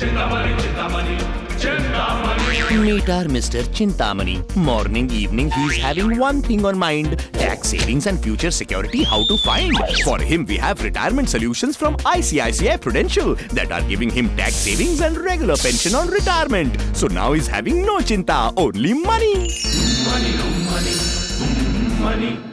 Chintamani, Chintamani, Chintamani. Meet our Mr. Chintamani. Morning, evening, he's having one thing on mind: tax savings and future security, how to find. For him, we have retirement solutions from ICICI Prudential that are giving him tax savings and regular pension on retirement. So now he's having no chinta, only money. Money, money, money.